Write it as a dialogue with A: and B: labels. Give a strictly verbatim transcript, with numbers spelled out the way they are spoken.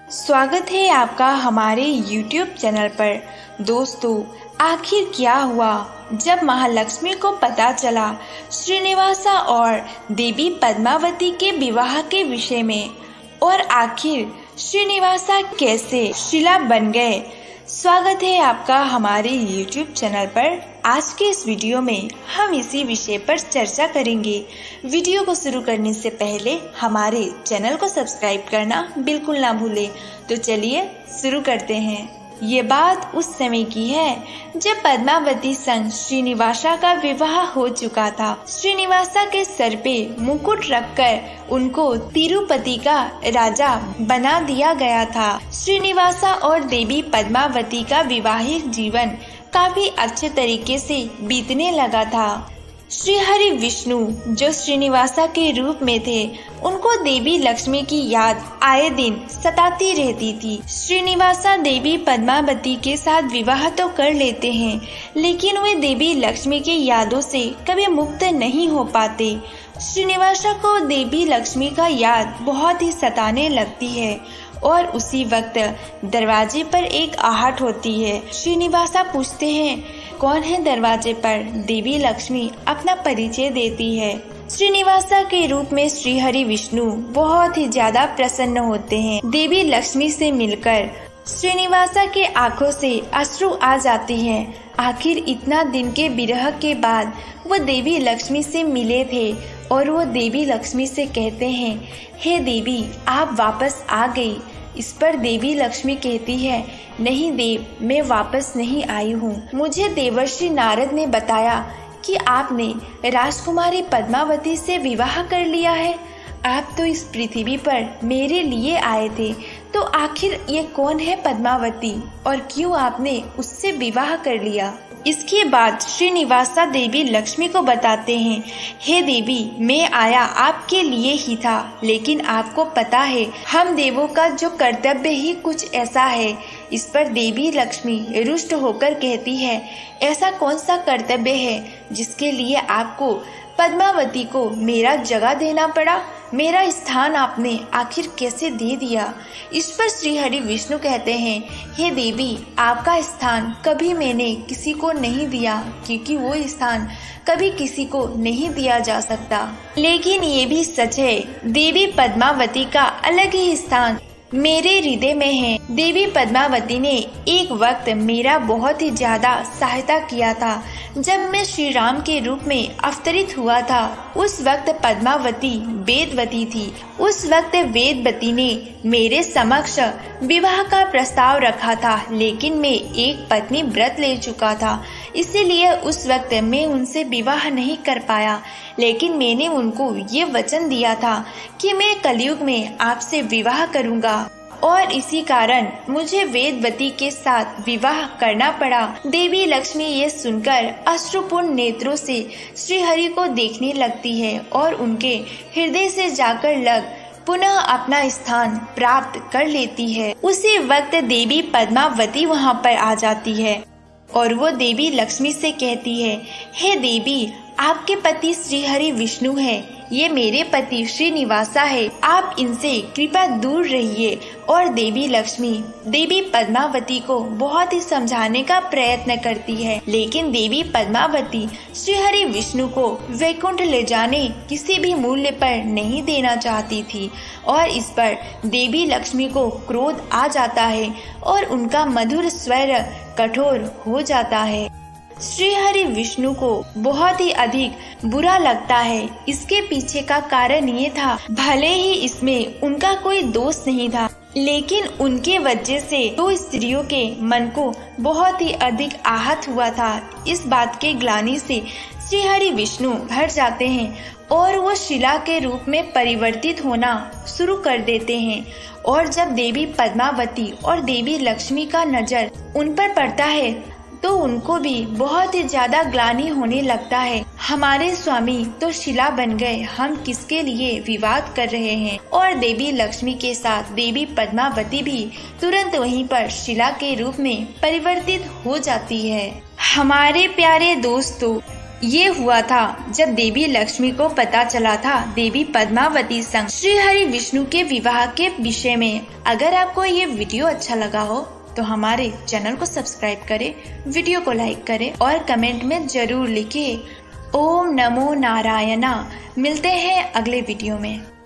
A: स्वागत है आपका हमारे यूट्यूब चैनल पर। दोस्तों, आखिर क्या हुआ जब महालक्ष्मी को पता चला श्रीनिवासा और देवी पद्मावती के विवाह के विषय में, और आखिर श्रीनिवासा कैसे शिला बन गए। स्वागत है आपका हमारे यूट्यूब चैनल पर। आज के इस वीडियो में हम इसी विषय पर चर्चा करेंगे। वीडियो को शुरू करने से पहले हमारे चैनल को सब्सक्राइब करना बिल्कुल ना भूलें। तो चलिए शुरू करते हैं। ये बात उस समय की है जब पद्मावती संग श्रीनिवासा का विवाह हो चुका था। श्रीनिवासा के सर पे मुकुट रखकर उनको तिरुपति का राजा बना दिया गया था। श्रीनिवासा और देवी पद्मावती का वैवाहिक जीवन काफी अच्छे तरीके से बीतने लगा था। श्री हरि विष्णु जो श्रीनिवासा के रूप में थे, उनको देवी लक्ष्मी की याद आए दिन सताती रहती थी। श्रीनिवासा देवी पद्मावती के साथ विवाह तो कर लेते हैं, लेकिन वे देवी लक्ष्मी की यादों से कभी मुक्त नहीं हो पाते। श्रीनिवासा को देवी लक्ष्मी का याद बहुत ही सताने लगती है और उसी वक्त दरवाजे पर एक आहट होती है। श्रीनिवासा पूछते हैं, कौन है दरवाजे पर। देवी लक्ष्मी अपना परिचय देती है। श्रीनिवासा के रूप में श्री हरि विष्णु बहुत ही ज्यादा प्रसन्न होते हैं। देवी लक्ष्मी से मिलकर श्रीनिवासा के आंखों से अश्रु आ जाते हैं। आखिर इतना दिन के विरह के बाद वो देवी लक्ष्मी से मिले थे और वो देवी लक्ष्मी से कहते हैं, हे देवी, आप वापस आ गई। इस पर देवी लक्ष्मी कहती है, नहीं देव, मैं वापस नहीं आई हूँ। मुझे देवर्षि नारद ने बताया कि आपने राजकुमारी पद्मावती से विवाह कर लिया है। आप तो इस पृथ्वी पर मेरे लिए आए थे, तो आखिर ये कौन है पद्मावती और क्यों आपने उससे विवाह कर लिया। इसके बाद श्रीनिवासा देवी लक्ष्मी को बताते हैं, हे देवी, मैं आया आपके लिए ही था, लेकिन आपको पता है हम देवों का जो कर्तव्य ही कुछ ऐसा है। इस पर देवी लक्ष्मी रुष्ट होकर कहती है, ऐसा कौन सा कर्तव्य है जिसके लिए आपको पद्मावती को मेरा जगह देना पड़ा। मेरा स्थान आपने आखिर कैसे दे दिया। इस पर श्री हरि विष्णु कहते हैं, हे देवी, आपका स्थान कभी मैंने किसी को नहीं दिया, क्योंकि वो स्थान कभी किसी को नहीं दिया जा सकता। लेकिन ये भी सच है, देवी पद्मावती का अलग ही स्थान मेरे हृदय में है। देवी पद्मावती ने एक वक्त मेरा बहुत ही ज्यादा सहायता किया था। जब मैं श्री राम के रूप में अवतरित हुआ था, उस वक्त पद्मावती वेदवती थी। उस वक्त वेदवती ने मेरे समक्ष विवाह का प्रस्ताव रखा था, लेकिन मैं एक पत्नी व्रत ले चुका था, इसीलिए उस वक्त मैं उनसे विवाह नहीं कर पाया। लेकिन मैंने उनको ये वचन दिया था कि मैं कलयुग में आपसे विवाह करूंगा, और इसी कारण मुझे वेदवती के साथ विवाह करना पड़ा। देवी लक्ष्मी ये सुनकर अश्रुपूर्ण नेत्रों से श्री हरि को देखने लगती है और उनके हृदय से जाकर लग पुनः अपना स्थान प्राप्त कर लेती है। उसी वक्त देवी पद्मावती वहाँ पर आ जाती है और वो देवी लक्ष्मी से कहती है, हे देवी, आपके पति श्री हरि विष्णु है, ये मेरे पति श्रीनिवासा है, आप इनसे कृपया दूर रहिए। और देवी लक्ष्मी देवी पद्मावती को बहुत ही समझाने का प्रयत्न करती है, लेकिन देवी पद्मावती श्री हरि विष्णु को वैकुंठ ले जाने किसी भी मूल्य पर नहीं देना चाहती थी। और इस पर देवी लक्ष्मी को क्रोध आ जाता है और उनका मधुर स्वर कठोर हो जाता है। श्री हरि विष्णु को बहुत ही अधिक बुरा लगता है। इसके पीछे का कारण ये था, भले ही इसमें उनका कोई दोष नहीं था, लेकिन उनके वजह से दो स्त्रियों के मन को बहुत ही अधिक आहत हुआ था। इस बात के ग्लानि से श्री हरि विष्णु भर जाते हैं और वो शिला के रूप में परिवर्तित होना शुरू कर देते हैं। और जब देवी पद्मावती और देवी लक्ष्मी का नजर उन पर पड़ता है, तो उनको भी बहुत ही ज्यादा ग्लानि होने लगता है। हमारे स्वामी तो शिला बन गए, हम किसके लिए विवाद कर रहे हैं। और देवी लक्ष्मी के साथ देवी पद्मावती भी तुरंत वहीं पर शिला के रूप में परिवर्तित हो जाती है। हमारे प्यारे दोस्तों, ये हुआ था जब देवी लक्ष्मी को पता चला था देवी पद्मावती संग श्री हरि विष्णु के विवाह के विषय में। अगर आपको ये वीडियो अच्छा लगा हो तो हमारे चैनल को सब्सक्राइब करें, वीडियो को लाइक करें और कमेंट में जरूर लिखें ओम नमो नारायणा। मिलते हैं अगले वीडियो में।